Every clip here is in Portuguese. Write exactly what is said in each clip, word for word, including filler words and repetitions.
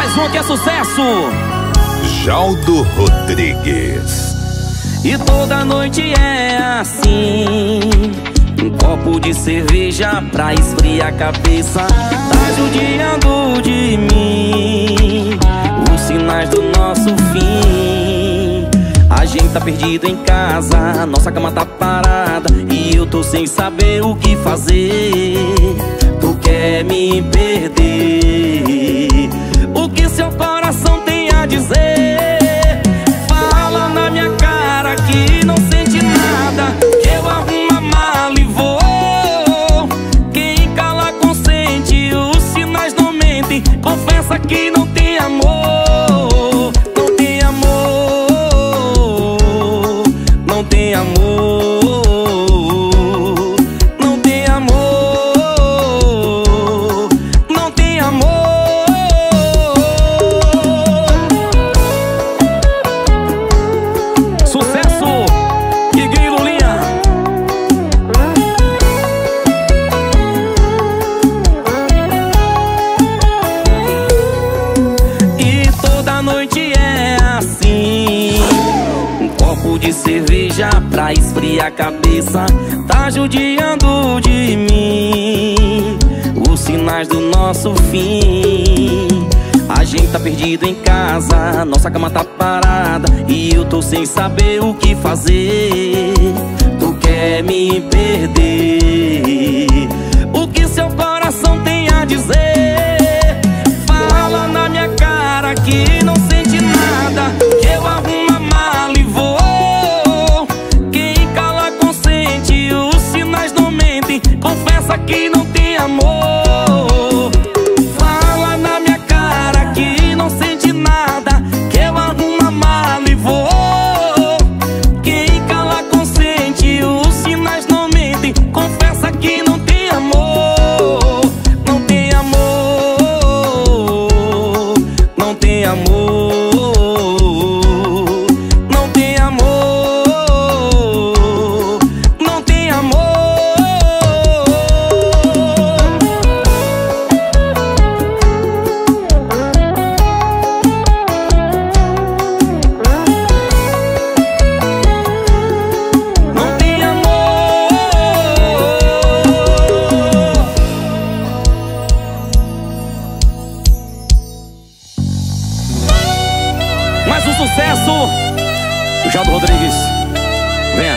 Mais um que é sucesso. Jaldo Rodrigues. E toda noite é assim, um copo de cerveja pra esfriar a cabeça. Tá judiando de mim, os sinais do nosso fim. A gente tá perdido em casa, nossa cama tá parada e eu tô sem saber o que fazer. Tu quer me perder, o que seu coração tem a dizer? Fala na minha cara que não sente nada, que eu arrumo a mala e vou. Quem cala consente, os sinais não mentem. Confessa que não tem amor, não tem amor, não tem amor, não tem amor, não tem amor. Sucesso, Guigui e Lulinha. E toda noite é assim, um copo de cerveja pra esfriar a cabeça. Tá judiando de mim, os sinais do nosso fim. A gente tá perdido em casa, nossa cama tá parada e eu tô sem saber o que fazer. Tu quer me perder, o que seu coração tem a dizer? Fala na minha cara que não sente nada, que eu arrumo a mala e vou. Quem cala consente, os sinais não mentem. Confessa que não tem amor. Fala na minha cara que não sente nada, que eu arrumo a mala e vou. Quem cala consente, os sinais não mentem. Confessa que não tem amor, não tem amor, não tem amor, não tem amor, não tem amor. Não tem amor. Mais um sucesso, o Jaldo Rodrigues. Venha.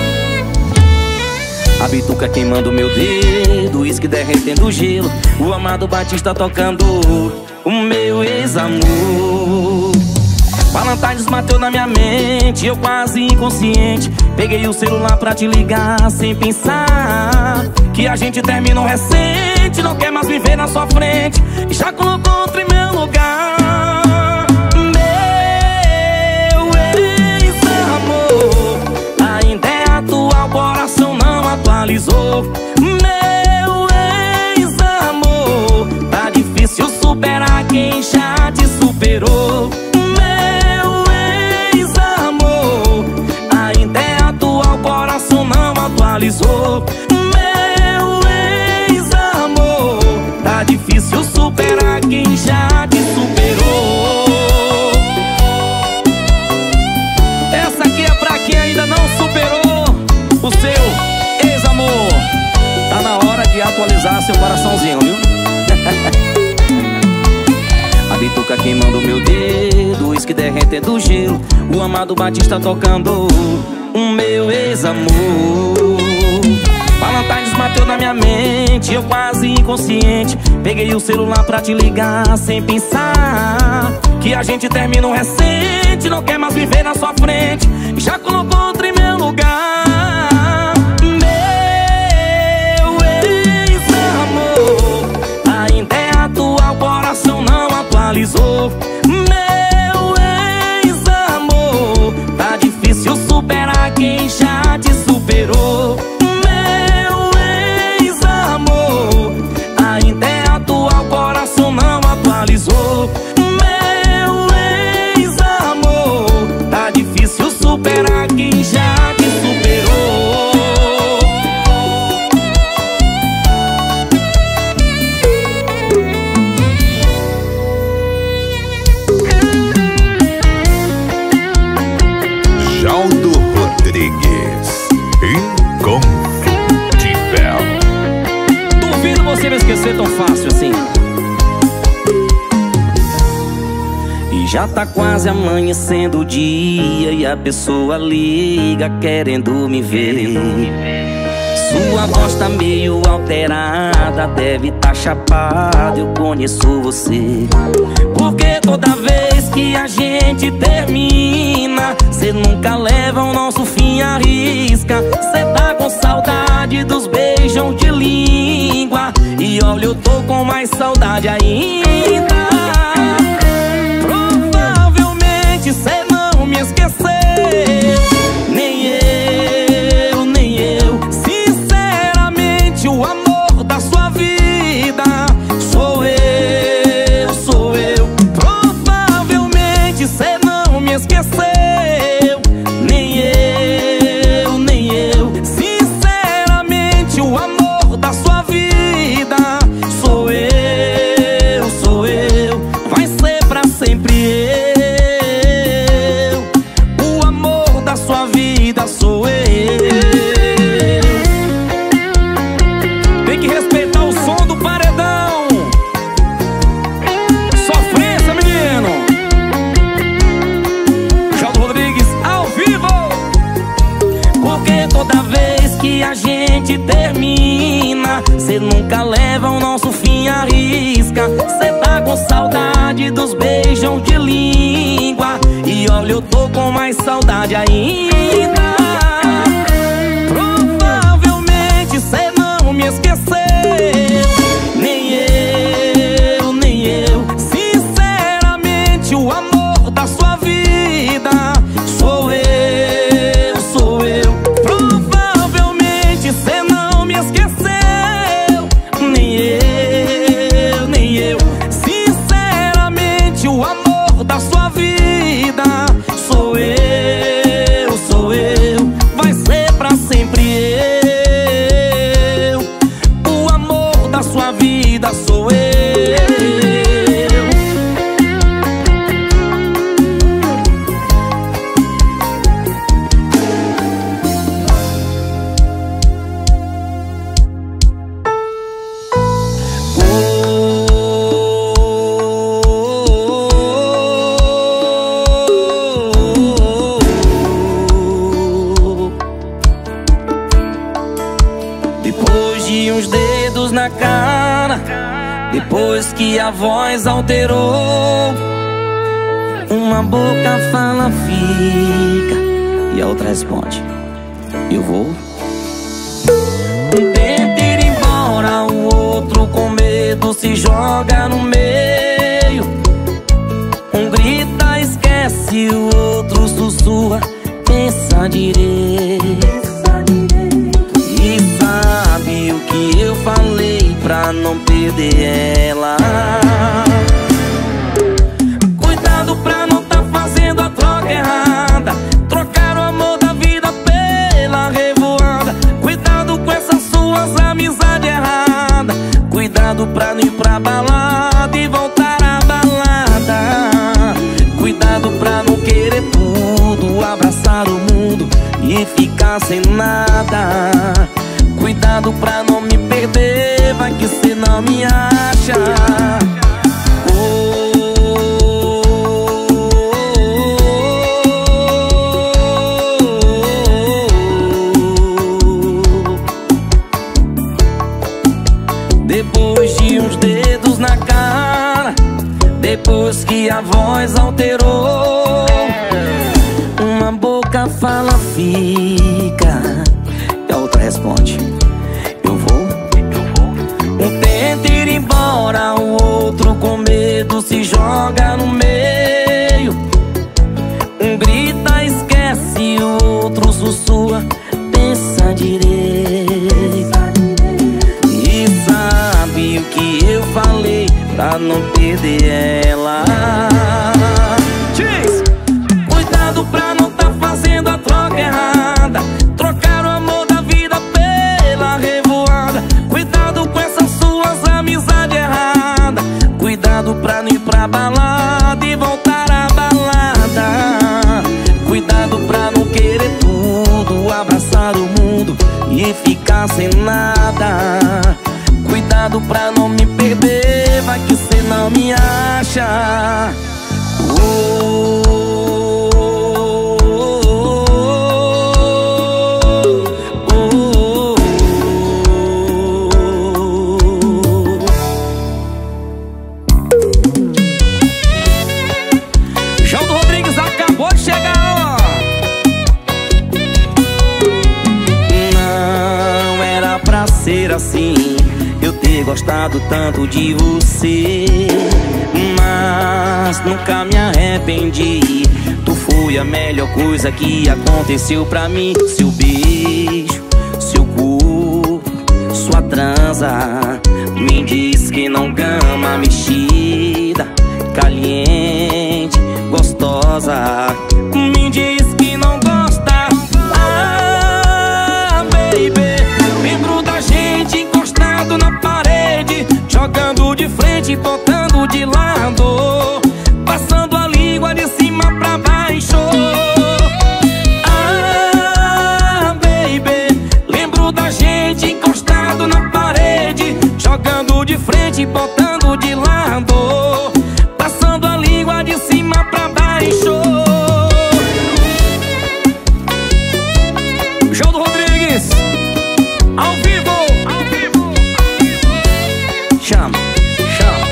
A bituca queimando meu dedo, uísque derretendo o gelo, o Amado Batista tocando o meu ex-amor. Valentine's bateu na minha mente, eu quase inconsciente. Peguei o celular pra te ligar sem pensar que a gente terminou recente. Não quer mais viver na sua frente e já colocou outro em meu lugar. Meu ex-amor ainda é atual, coração não atualizou. Meu ex-amor, tá difícil superar quem já te superou. Meu ex-amor ainda é atual, coração não atualizou. Meu ex-amor, tá difícil superar quem já te superou. Essa aqui é pra quem ainda não superou o seu ex-amor. Tá na hora de atualizar seu coraçãozinho, viu? A bituca queimando meu dedo, uísque derretendo o gelo, o Amado Batista tocando o meu ex-amor. Valentine's bateu na minha mente, eu quase inconsciente. Peguei o celular pra te ligar sem pensar que a gente terminou recente. Não quer mais viver na sua frente e já colocou outro em meu lugar. Meu ex-amor ainda é atual, coração não atualizou. Meu ex-amor, tá difícil superar quem já te superou. Meu ex-amor ainda é atual, coração não atualizou. Meu ex-amor, tá difícil superar quem já te superou. você vai esquecer tão fácil assim. E já tá quase amanhecendo o dia e a pessoa liga querendo me ver. Sua voz tá meio alterada, deve tá chapada, eu conheço você. Porque toda vez que a gente termina, cê nunca leva o nosso fim à risca. Cê tá com saudade dos beijos de língua, e olha, eu tô com mais saudade ainda. Provavelmente cê não me esqueceu, nem eu, nem eu. Sinceramente, o amor da sua vida sou eu, sou eu. Provavelmente cê não me esqueceu, nem eu, nem eu. Sinceramente, o amor da sua vida sou eu, sou eu. Vai ser pra sempre eu. O amor da sua vida sou eu. Tem que respeitar o som do paredão. Sofrência, menino. Jaldo Rodrigues ao vivo. Porque toda vez que a gente termina, cê nunca leva o nosso fim à risca. Cê tá com saudade dos beijos de língua, e olha, eu tô com mais saudade ainda. Provavelmente cê não me esqueceu, nem eu, nem eu. Sinceramente, o amor da sua vida sou eu, sou eu. Provavelmente cê não me esqueceu, nem eu, nem eu. Sinceramente, o amor da sua vida sou eu, sou eu. Vai ser pra sempre eu. O amor da sua vida sou eu. Depois de uns dedos na cara, depois que a voz alterou, uma boca fala fica e a outra responde eu vou. Um tenta ir embora, o outro com medo se joga no meio. Um grita, esquece, o outro sussurra, pensa direito. E sabe o que eu falei pra não perder ela? Cuidado pra não tá fazendo a troca errada, trocar o amor da vida pela revoada. Cuidado com essas suas amizades erradas. Cuidado pra não ir pra balada e voltar à balada. Cuidado pra não querer tudo, abraçar o mundo e ficar sem nada. Cuidado pra não me perder, vai que cê não me acha. Oh, depois de uns dedos na cara, depois que a voz alterou, uma boca fala fica e a outra responde eu vou, eu vou. Um tenta ir embora, o outro com medo se joga no meio. Um grita, esquece, o outro sussurra, pensa direito. E sabe o que eu falei pra não perder ela? Diz! Cuidado pra não tá fazendo a troca errada, trocar o amor da vida pela revoada. Cuidado com essas suas amizades erradas. Cuidado pra não ir pra balada e voltar à balada. Cuidado pra não querer tudo, abraçar o mundo e ficar sem nada. Cuidado cuidado pra não me perder, vai que cê não me acha. Oh, ser assim, eu ter gostado tanto de você, mas nunca me arrependi. Tu foi a melhor coisa que aconteceu pra mim. Seu beijo, seu corpo, sua transa me diz que não gama, mexida, caliente, gostosa. Me diz que não gosta. Ah, baby, lembro da gente encostado na parede, jogando de frente, botando de lado, passando a língua de cima pra baixo. Ah, baby, lembro da gente encostado na parede, jogando de frente, botando de lado, passando a língua de cima pra baixo. Joldo Rodrigues, ao vivo, ao vivo, chama, chama.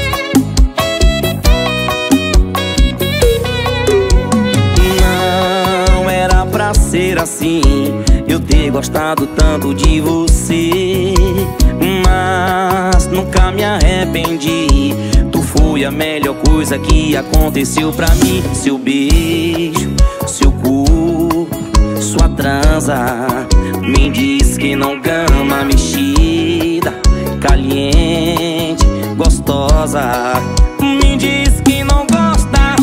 Não era pra ser assim, eu ter gostado tanto de você, mas nunca me arrependi. Tu foi a melhor coisa que aconteceu pra mim. Seu beijo, seu corpo, sua transa me diz que não gama, mexida, caliente, gostosa. Me diz que não gosta.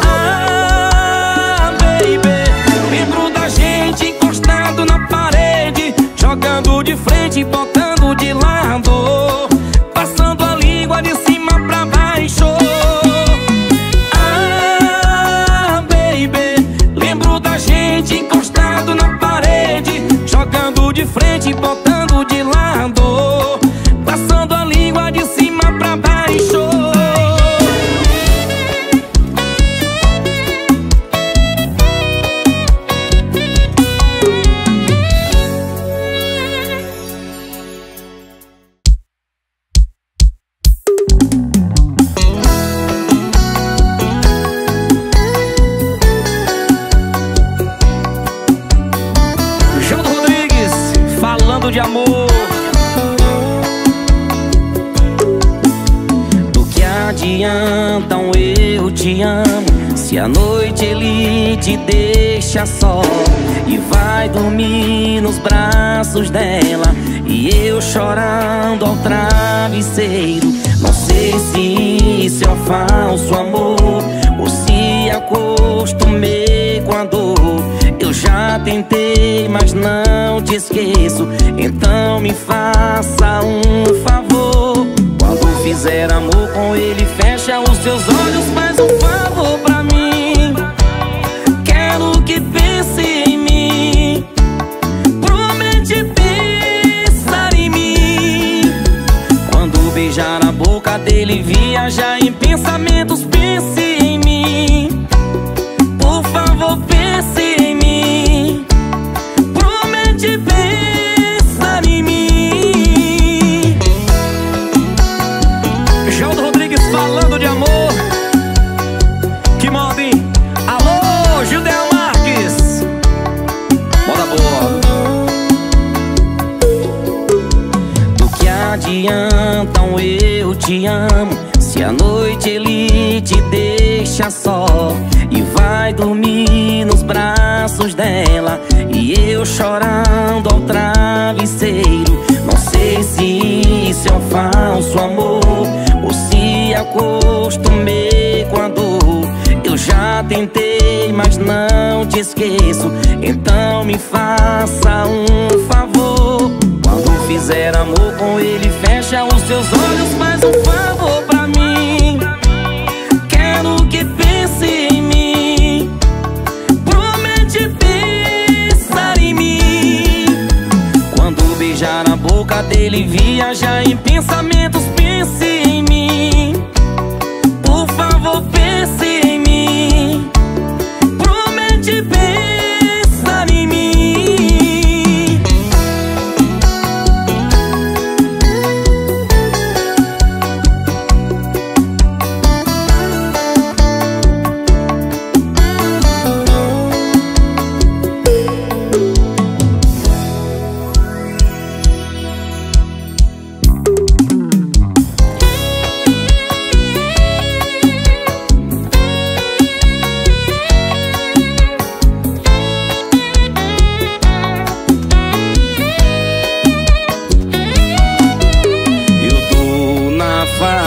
Ah, baby, lembro da gente encostado na parede, jogando de frente, botando de lado, passando a língua de cima pra baixo. Ah, baby, lembro da gente encostado na parede, jogando de frente, botando de lado, passando a língua de cima pra baixo. Joldo Rodrigues, falando de amor. Do que adianta um eu te amo, se à noite ele te deixa só e vai dormir nos braços dela, e eu chorando ao travesseiro. Não sei se isso é um falso amor ou se acostumei com a dor. Eu já tentei, mas não te esqueço, então me faça um favor. Quando fizer amor com ele, fecha os seus olhos, faz um favor pra mim. Quero que pense em mim, promete pensar em mim. Quando beijar a boca dele, viajar em pensamentos, pense em mim. Por favor, pense em mim, promete pensar em mim. Joldo Rodrigues falando de amor. Que moda, hein? Alô, Gildel Marques, moda boa. Do que adianta um eu te amo, se à noite ele te deixa só e vai dormir nos braços dela, e eu chorando ao travesseiro. Não sei se isso é um falso amor ou se acostumei com a dor. Eu já tentei, mas não te esqueço, então me faça um favor. Quando fizer amor com ele, fecha os seus olhos, faz um favor pra mim. Quero que pense em mim, promete pensar em mim. Quando beijar a boca dele, viajar em pensamentos.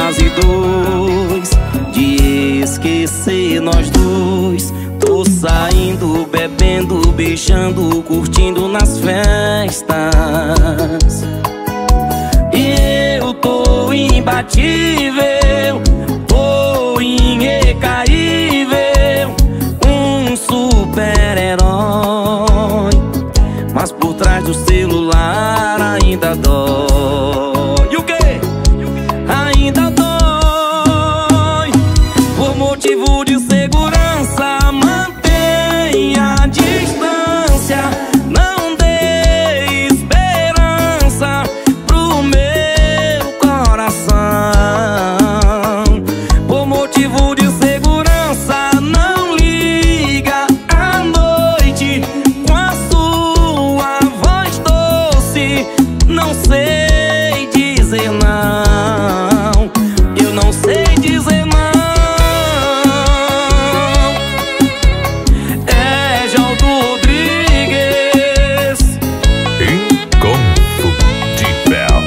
fase dois de esquecer nós dois. Tô saindo, bebendo, beijando, curtindo nas festas. E eu tô imbatível, tô incaível, um super-herói. Mas por trás do celular ainda dói. E o quê? Ainda dói. Por motivo de segurança, mantenha a distância. Não dê esperança pro meu coração. Por motivo de segurança, não liga à noite com a sua voz doce. Não sei dizer não, eu não sei dizer não. É Jaldo Rodrigues. Inconfundível.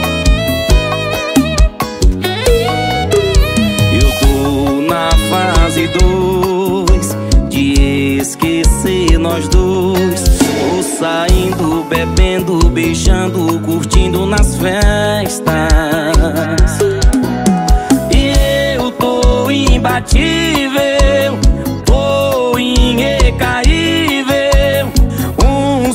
Eu tô na fase dois de esquecer nós dois. Tô saindo, bebendo, beijando, curtindo nas festas. E eu tô imbatível, tô incaível, um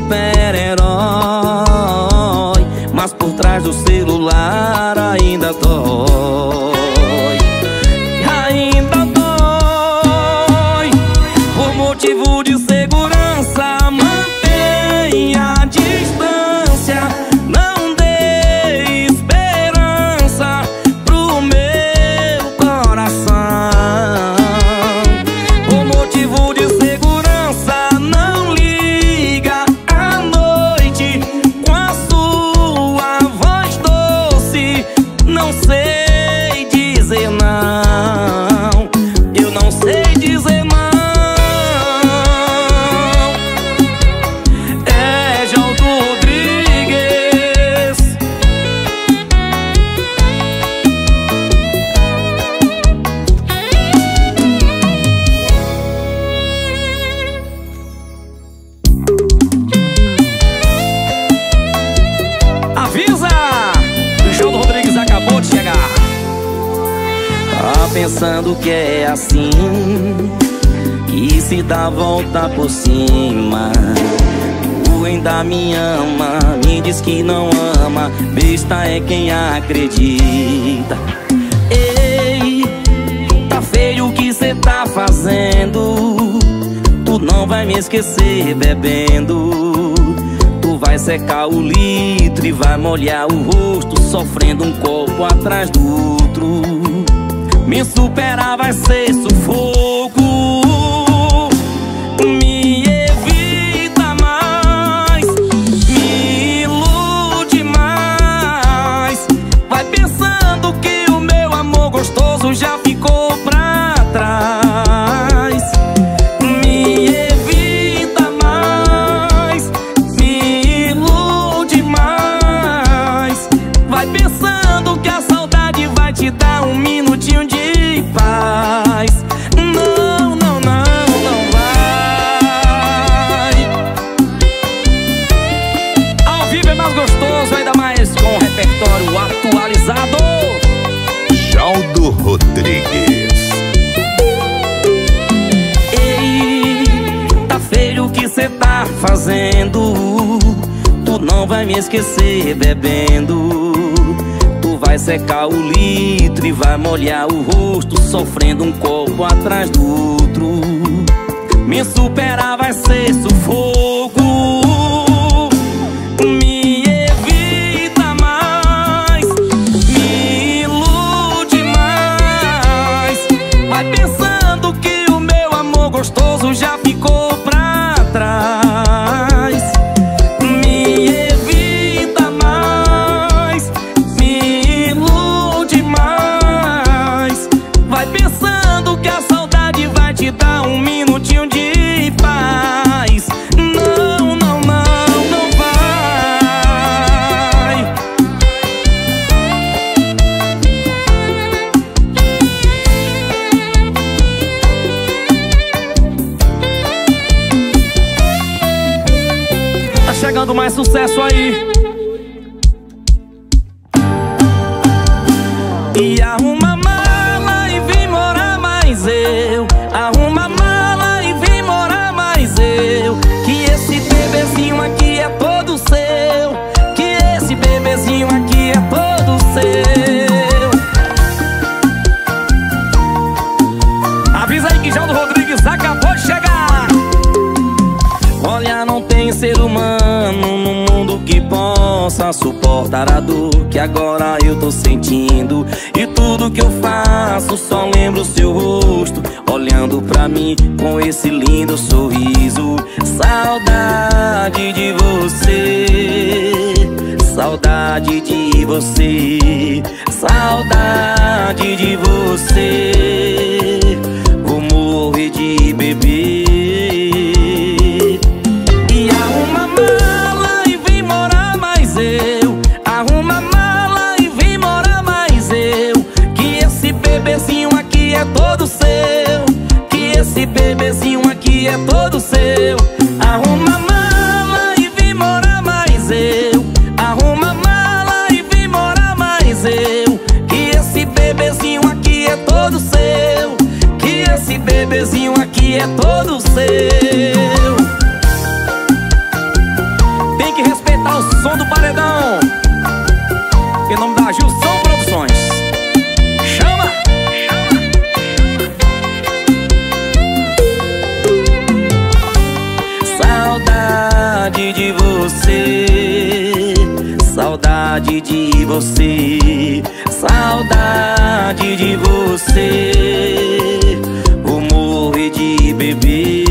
super-herói. Mas por trás do celular ainda dói. Ainda dói. Por motivo de segurança, mantenha a distância. Não dê esperança pro meu coração. Por motivo de segurança, não liga à noite com a sua voz doce. Não sei dizer não, eu não sei dizer não. É Jaldo Rodrigues. Avisa! O Jaldo Rodrigues acabou de chegar. Tá pensando que é assim, que se dá a volta por cima. Tu ainda me ama, me diz que não ama. Besta é quem acredita. Ei, tá feio o que cê tá fazendo. Tu não vai me esquecer bebendo. Tu vai secar o litro e vai molhar o rosto, sofrendo um copo atrás do outro. Me superar vai ser sufoco. Me evita mais, me ilude mais. Vai pensando que o meu amor gostoso já ficou pra trás. Me evita mais, me ilude mais. Vai pensando que a saudade vai te dar um minutinho de paz. Não, não, não, não vai. Ao vivo é mais gostoso, ainda mais com o repertório atualizado. Jaldo Rodrigues. Ei, tá feio o que cê tá fazendo. Tu não vai me esquecer bebendo. Tu vai secar o litro e vai molhar o rosto, sofrendo um copo atrás do outro. Me superar vai ser sufoco. Me evita mais, me ilude mais. Vai pensando que o meu amor gostoso já ficou pra trás. Me evita mais, me ilude mais. Vai pensando que a saudade vai te dar um minutinho de paz. Não, não, não, não vai. fazendo mais sucesso aí. E arruma mala e vem morar mais eu. Arruma mala e vem morar mais eu. Que esse bebezinho aqui é todo seu. Que esse bebezinho aqui é todo seu. Avisa aí que Jaldo Rodrigues acabou de chegar. Olha, não tem ser humano no mundo que possa suportar a dor que agora eu tô sentindo. E tudo que eu faço só lembro o seu rosto olhando pra mim com esse lindo sorriso. Saudade de você, saudade de você, saudade de você. Vou morrer de beber. E arruma mala e vem morar mais eu. Arruma mala e vem morar mais eu. Que esse bebezinho aqui é todo seu. Que esse bebezinho aqui é todo seu. Arruma mala e vem morar mais eu. Arruma mala e vem morar mais eu. Que esse bebezinho aqui é todo seu. Que esse bebezinho aqui é todo seu. Tem que respeitar o som do paredão. Em nome da Gilson Produções. Chama! Saudade de você, saudade de você, saudade de você. Vou morrer de beber.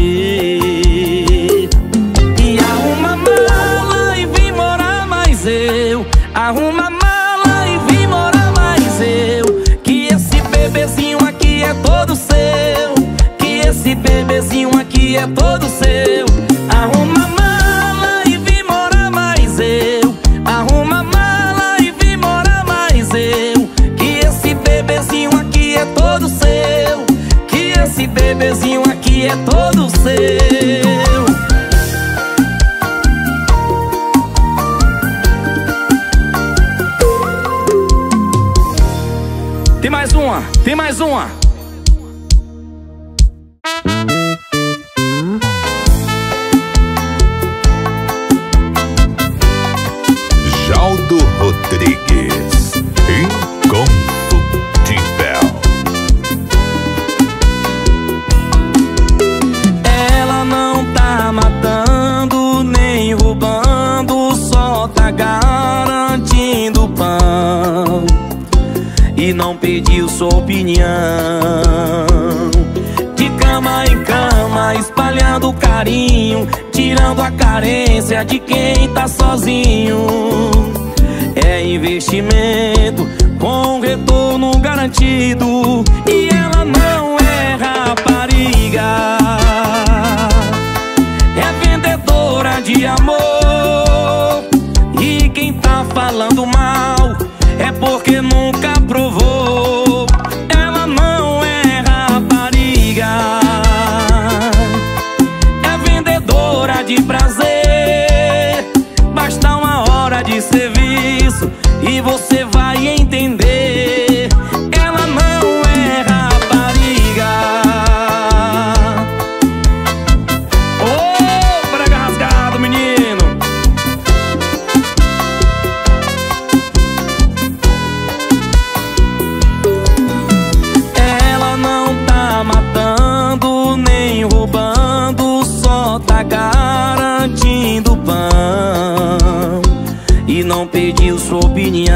E arruma mala e vem morar mais eu. Arruma mala e vem morar mais eu. Que esse bebezinho aqui é todo seu. Que esse bebezinho aqui é todo seu. Arruma mala e vem morar mais eu. Arruma mala e vem morar mais eu. Que esse bebezinho aqui é todo seu. Que esse bebezinho aqui é todo seu. Tem mais uma, tem mais uma. Jaldo Rodrigues, inconfundível. Ela não tá matando nem roubando, só tá garantindo pão. E não pediu sua opinião. De cama em cama, espalhando carinho, tirando a carência de quem tá sozinho. É investimento com retorno garantido. E ela não é rapariga, é vendedora de amor. E quem tá falando mal é porque nunca provou. Ela não é rapariga, é vendedora de prazer. Basta uma hora de serviço e você vai entender. Ela não é rapariga. Ô, brega rasgado, menino. Ela não tá matando nem roubando, só tá garantindo pão. E não pediu sua opinião.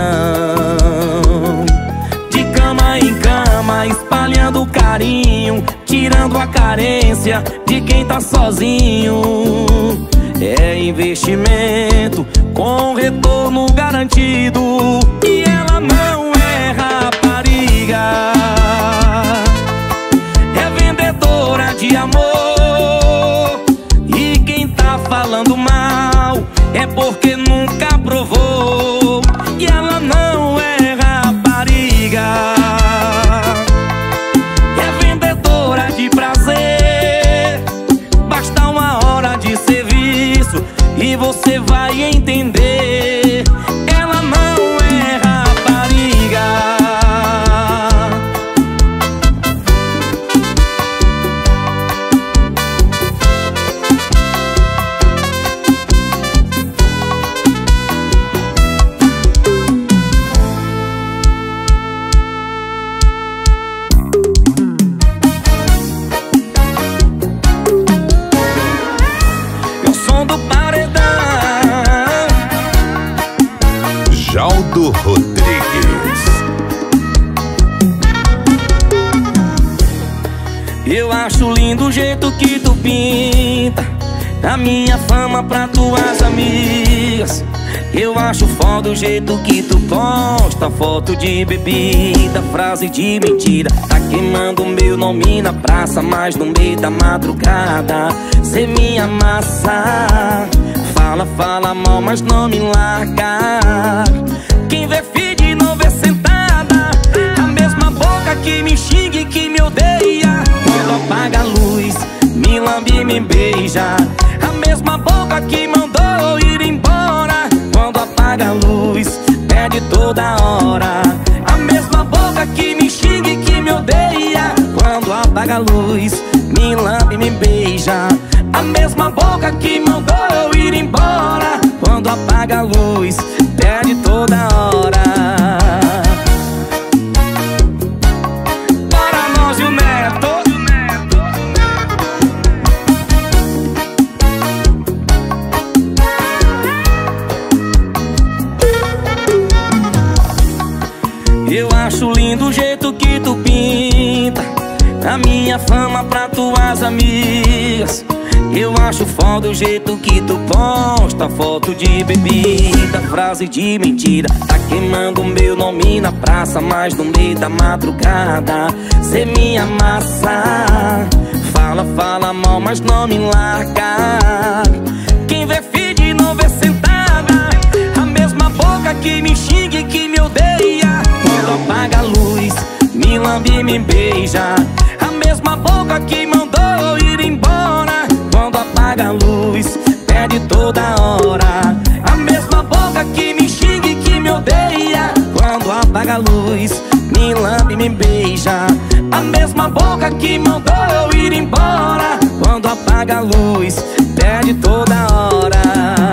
De cama em cama, espalhando carinho, tirando a carência de quem tá sozinho. É investimento com retorno garantido. E ela não é rapariga, é vendedora de amor. E quem tá falando mal é porque nunca provou. E ela não é rapariga, é vendedora de prazer. Basta uma hora de serviço e você vai Jaldo Rodrigues. Eu acho lindo o jeito que tu pinta a minha fama pra tuas amigas. Eu acho foda o jeito que tu posta foto de bebida, frase de mentira. Tá queimando meu nome na praça, mas no meio da madrugada cê me amassa. Fala, fala mal, mas não me larga. Quem vê feed não vê sentada. A mesma boca que me xinga e que me odeia. Quando apaga a luz, me lambe e me beija. A mesma boca que mandou ir embora. Quando apaga a luz, pede toda hora. A mesma boca que me xinga e que me odeia. Quando apaga a luz, me lambe e me beija. A mesma boca que mandou ir embora. Quando apaga a luz, pede toda hora. Para nós e o Neto. Eu acho lindo o jeito que tu pinta a minha fama pra tuas amigas. Eu acho foda o jeito que tu posta foto de bebida, frase de mentira. Tá queimando meu nome na praça, mas no meio da madrugada cê me amassa. Fala, fala mal, mas não me larga. Quem vê feed não vê sentada. A mesma boca que me xinga e que me odeia. Quando apaga a luz, me lambe e me beija. A mesma boca que mandou ir embora. Quando apaga a luz, pede toda hora. A mesma boca que me xinga e que me odeia. Quando apaga a luz, me lambe e me beija. A mesma boca que mandou ir embora. Quando apaga a luz, pede toda hora.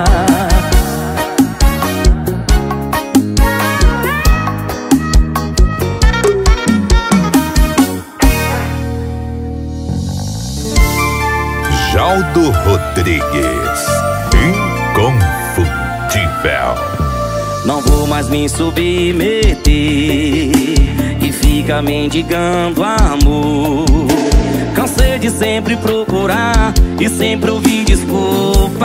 Jaldo Rodrigues, inconfundível. Não vou mais me submeter e fica mendigando amor. Cansei de sempre procurar e sempre ouvir desculpa.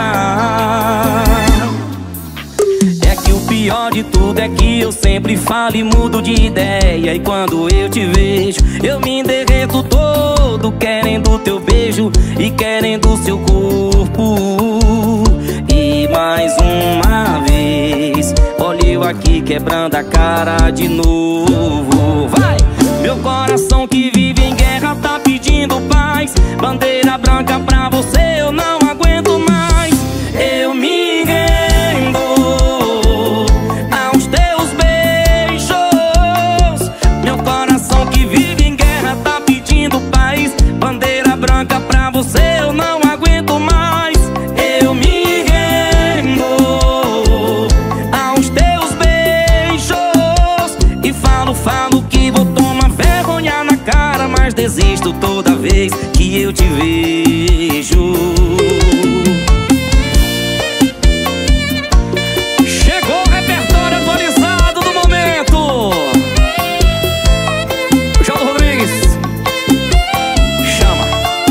É que o pior de tudo é que eu sempre falo e mudo de ideia. E quando eu te vejo, eu me derreto todo, querendo teu beijo e querendo seu corpo. E mais uma vez, olha eu aqui quebrando a cara de novo. Vai! Meu coração que vive em guerra tá pedindo paz. Bandeira branca pra você eu não aguento mais. Eu me rendo aos teus beijos. Meu coração que vive em guerra tá pedindo paz. Bandeira branca pra você eu não aguento mais. Eu me rendo aos teus beijos. E falo, falo que vou tomar vergonha na cara, mas desisto toda vez que eu te vejo. Chegou o repertório atualizado do momento. Jaldo Rodrigues, chama.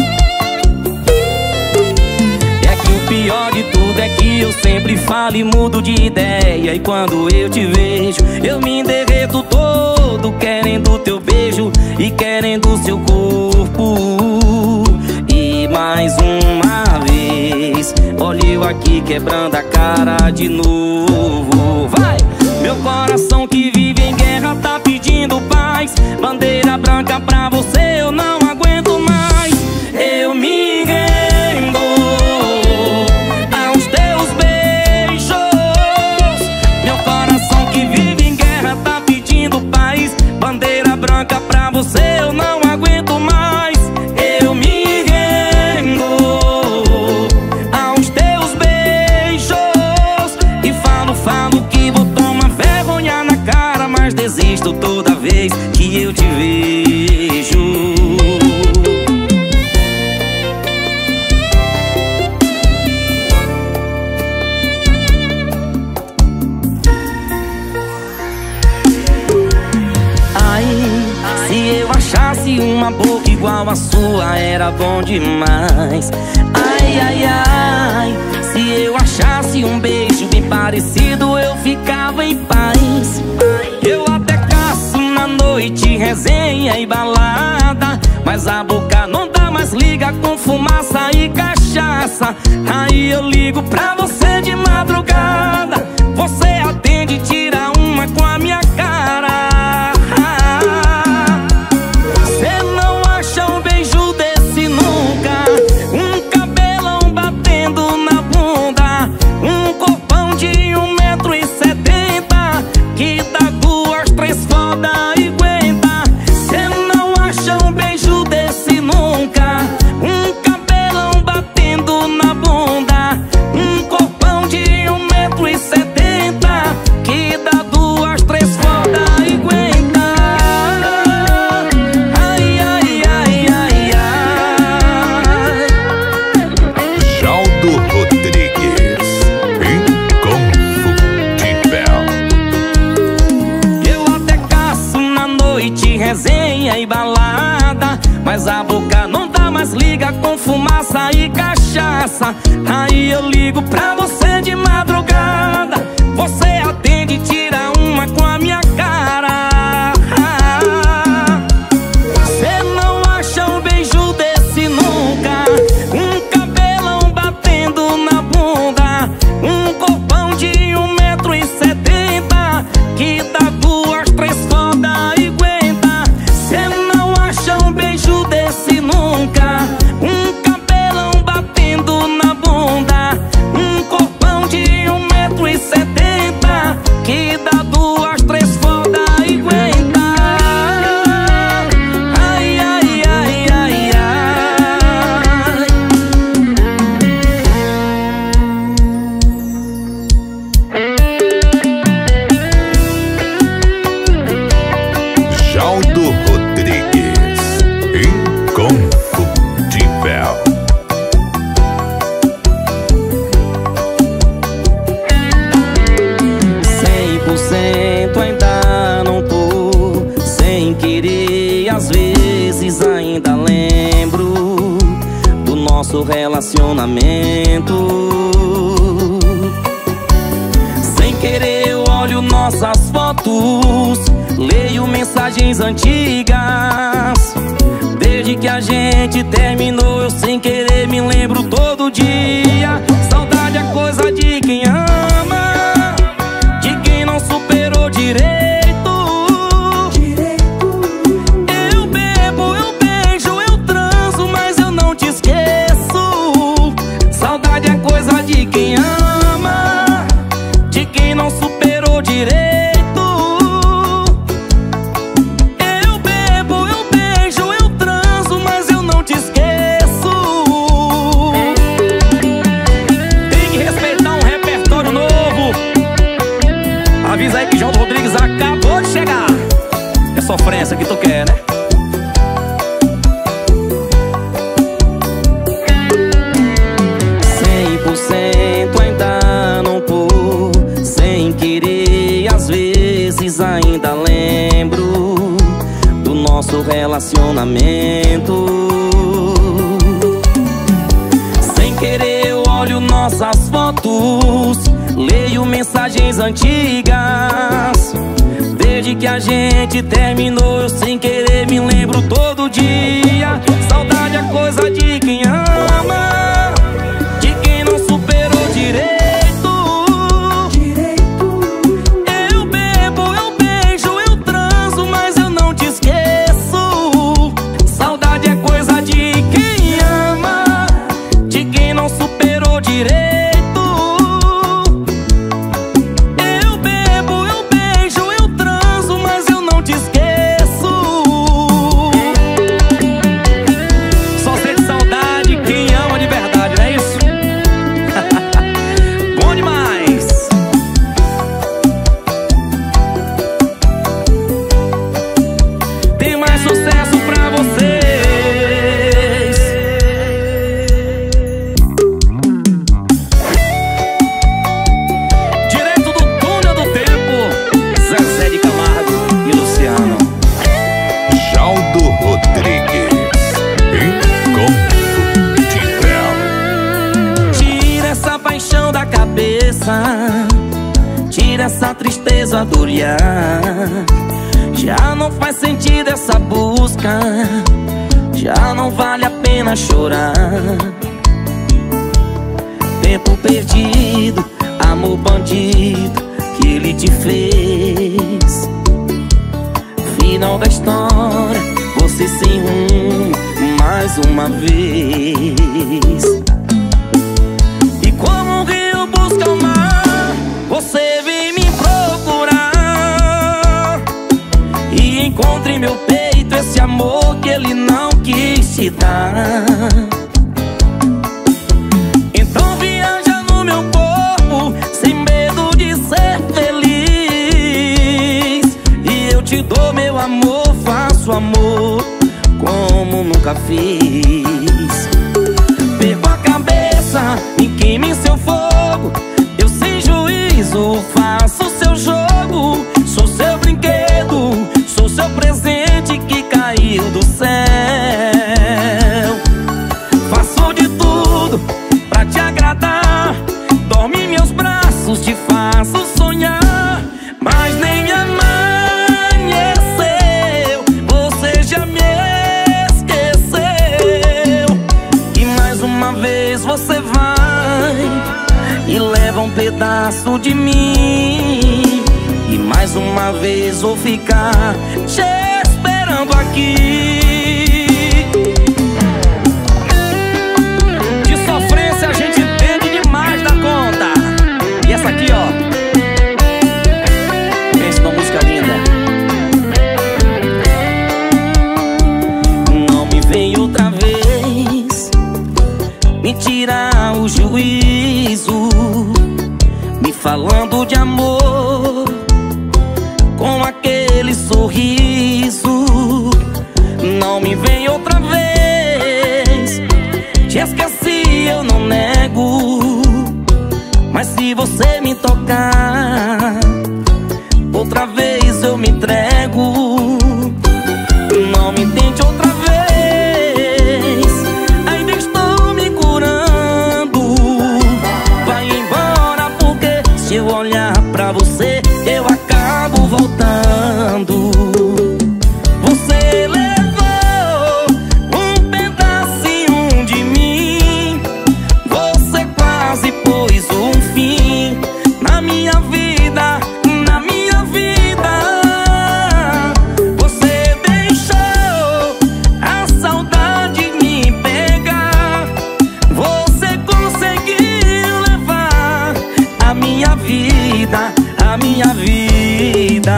É que o pior de tudo é que eu sempre falo e mudo de ideia. E quando eu te vejo, eu me derreto todo, querendo teu beijo e querendo seu corpo. E mais uma vez, olha eu aqui quebrando a cara de novo. Vai! Meu coração que vive em guerra tá pedindo paz. Bandeira branca pra você eu não aguento mais. Eu me rendo aos teus beijos. Meu coração que vive em guerra tá pedindo paz. Bandeira branca pra você eu não aguento mais. Eu me rendo aos teus beijos. E falo, falo que vou tomar vergonha na cara, mas desisto toda vez que eu te vejo. eu achasse uma boca igual a sua, era bom demais. Ai, ai, ai, se eu achasse um beijo bem parecido, eu ficava em paz. Eu até caço na noite, resenha e balada, mas a boca não dá mais liga com fumaça e cachaça. Aí eu ligo pra você de madrugada, você atende e tira uma com a minha cara. Cê não acha um beijo desse nunca, um cabelão batendo na bunda, um corpão de um metro e setenta, que dá duas, três foda e aguenta. Cê não acha um beijo desse nunca, um cabelão batendo na bunda, um corpão de um metro e setenta, que dá duas, três foda e aguenta. Ai, ai, ai, ai, ai. Jaldo Rodrigues, inconfundível. Eu até caço na noite, resenha e balada, mas a boca não dá mais liga com fumaça e cachaça. Aí eu ligo pra você de madrugada, você atende e tira uma com a minha cara. Cê não acha um beijo desse nunca, um cabelão batendo na bunda, um corpão de um metro e setenta, que dá duas, três foda e aguenta. Cê não acha um beijo desse nunca, um cabelão batendo na bunda, um corpão de um metro e setenta, que dá duas, três foda e aguenta. Ai, ai, ai, ai, ai. Jaldo Rodrigues, inconfundível. Cem por cento ainda não tô, sem querer, às vezes ainda lembro do nosso relacionamento. Sem querer eu olho nossas fotos, leio mensagens antigas. Desde que a gente terminou, eu sem querer me lembro todo dia. Saudade é coisa de quem ama, de quem não superou direito. Eu bebo, eu beijo, eu transo, mas eu não te esqueço. Saudade é coisa de quem ama, de quem não superou direito. Eu bebo, eu beijo, eu transo, mas eu não te esqueço. Tem que respeitar um repertório novo. Avisa aí que Jaldo Rodrigues acabou de chegar. É sofrência que tu quer, né? Cem por cento ainda não tô, sem querer, às vezes ainda lembro do nosso relacionamento. Sem querer eu olho nossas fotos, leio mensagens antigas. Desde que a gente terminou, eu sem querer me lembro todo dia. Saudade é coisa de quem ama, de quem não superou direito. Eu bebo, eu beijo, eu transo, mas eu não te esqueço. Saudade é coisa de quem ama, de quem não superou direito. Eu bebo, eu beijo, eu transo, mas eu não te esqueço. Jaldo Rodrigues, inconfundível. Tira essa paixão da cabeça, tira essa tristeza do olhar. Já não faz sentido essa busca, já não vale a pena chorar. Tempo perdido, amor bandido que ele te fez. Final da história, você sem rumo mais uma vez. E como o rio busca o mar, você vem me procurar. E encontre em meu peito esse amor que ele não quis te dar. Então viaja no meu corpo sem medo de ser feliz. E eu te dou meu amor, faço amor como nunca fiz. Perco a cabeça, me queime em seu fogo. Eu sem juízo faço seu jogo. Sou seu brinquedo, sou seu presente que caiu do céu. Faço de tudo pra te agradar. Dorme em meus braços, te faço sonhar. Mas nem amanheceu, você já me esqueceu. E mais uma vez você vai e leva um pedaço de mim. E mais uma vez vou ficar te esperando aqui. De sofrência a gente entende demais da conta. E essa aqui, ó, pensa numa música linda. Não me vem outra vez me tirar o juízo, me falando de amor com aquele sorriso. Não me vem outra vez, te esqueci, eu não nego. Mas se você me tocar outra vez eu me entrego. Não me tente outra vez, ainda estou me curando. Vai embora porque se eu olhar pra você eu acabo voltando. Você levou um pedacinho de mim, você quase pôs um fim na minha vida, na minha vida. Você deixou a saudade me pegar, você conseguiu levar a minha vida, a minha vida.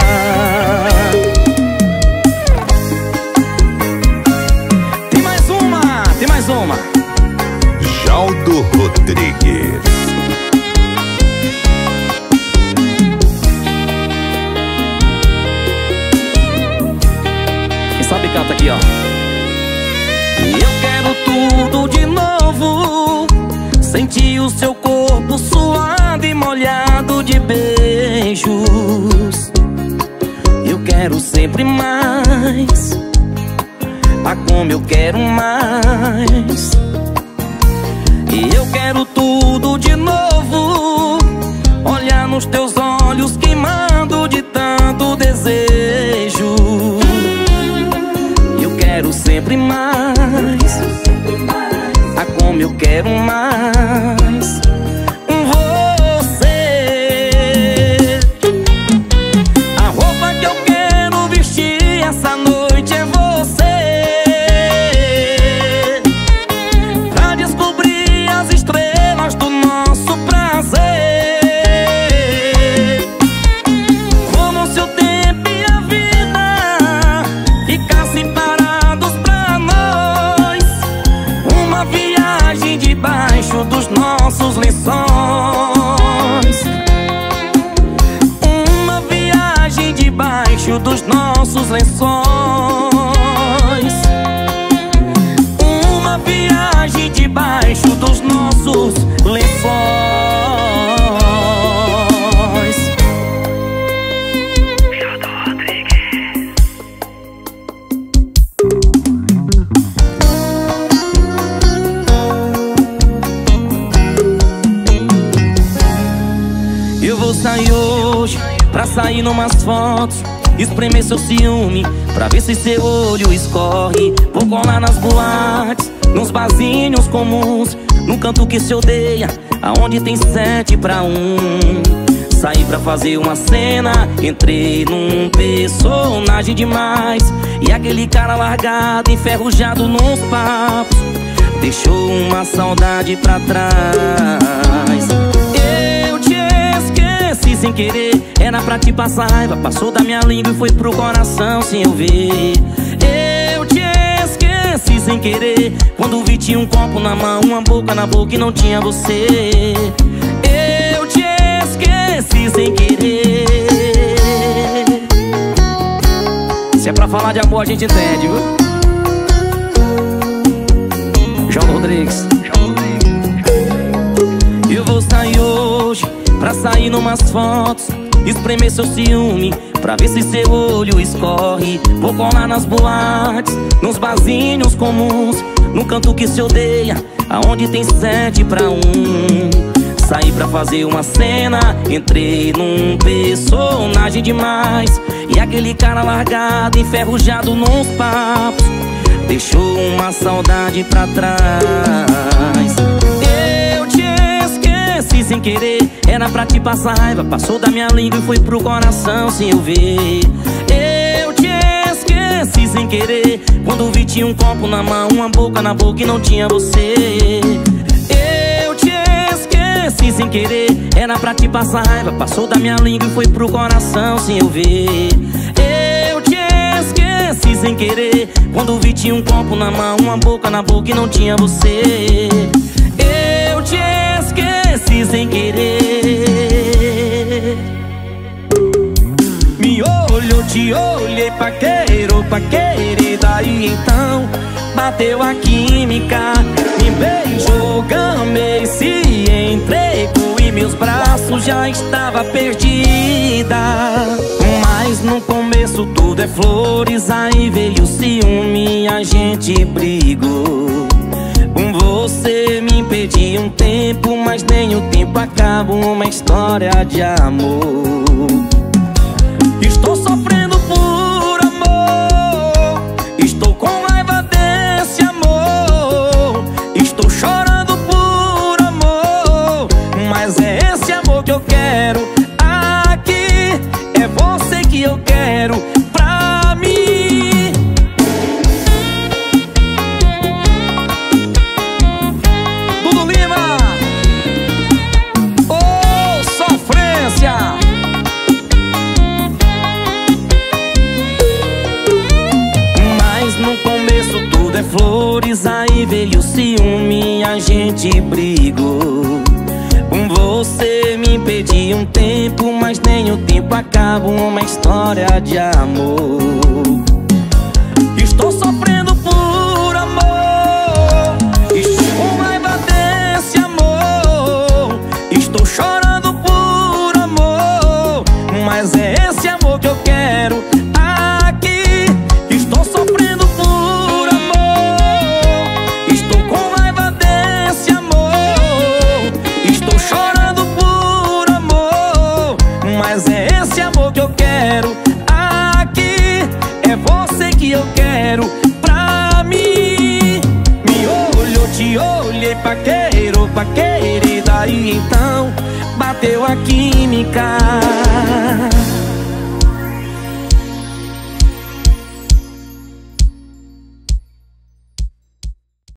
Tem mais uma, tem mais uma. Jaldo Rodrigues. Quem sabe canta aqui, ó. Eu quero tudo de novo, sentir o seu corpo suado e molhado de beijos. Eu quero sempre mais, ah, como eu quero mais. E eu quero tudo de novo, olhar nos teus olhos queimando de tanto desejo. Eu quero sempre mais, ah, como eu quero mais. Você, a roupa que eu quero vestir essa noite é você, pra descobrir as estrelas do nosso prazer. Como se o tempo e a vida ficassem parados pra nós. Uma viagem debaixo dos nossos lençóis. Uma viagem debaixo dos nossos lençóis. Uma viagem debaixo dos nossos lençóis. sair numas fotos, espremer seu ciúme, pra ver se seu olho escorre. Vou colar nas boates, nos barzinhos comuns, num canto que se odeia, aonde tem sete pra um. Saí pra fazer uma cena, entrei num personagem demais, e aquele cara largado, enferrujado nos papos, deixou uma saudade pra trás. Eu te esqueci sem querer, era pra te passar raiva, passou da minha língua e foi pro coração sem eu ver. Eu te esqueci sem querer, quando vi tinha um copo na mão, uma boca na boca e não tinha você. Eu te esqueci sem querer. Se é pra falar de amor a gente entende, viu? João Rodrigues. Eu vou sair hoje, pra sair numas fotos, espremer seu ciúme, pra ver se seu olho escorre. Vou colar nas boates, nos barzinhos comuns, num canto que se odeia, aonde tem sete pra um. Saí pra fazer uma cena, entrei num personagem demais, e aquele cara largado, enferrujado nos papos, deixou uma saudade pra trás. Eu te esqueci sem querer, era pra te passar raiva, passou da minha língua e foi pro coração sem eu ver. Eu te esqueci sem querer, quando vi tinha um copo na mão, uma boca na boca e não tinha você. Eu te esqueci sem querer, era pra te passar raiva, passou da minha língua e foi pro coração sem eu ver. Eu te esqueci sem querer, quando vi tinha um copo na mão, uma boca na boca e não tinha você. Eu te esqueci sem querer. Me olhou, te olhei, paqueiro, paqueiro, daí então bateu a química. Me beijou, gamei, se entregou e meus braços já estava perdida. Mas no começo tudo é flores, aí veio o ciúme, a gente brigou. Você me impediu um tempo, mas nem o tempo acaba uma história de amor. Estou sofrendo por amor, estou com raiva desse amor, estou chorando por amor, mas é esse amor que eu quero aqui, é você que eu quero pra mim. Dudu Lima, oh, sofrência. No começo tudo é flores, aí veio o ciúme, a gente brigou. Com você me impediu um tempo, mas nem o tempo acaba uma história de amor. Estou sofrendo por amor, estou com raiva desse amor, estou chorando por amor, mas é esse amor que eu quero aqui. Estou sofrendo por amor, estou com raiva desse amor, estou chorando por amor, mas é esse amor que eu quero aqui, é você que eu quero pra mim. Me olhou, te olhei, paqueiro, paqueiro, e daí então bateu a química.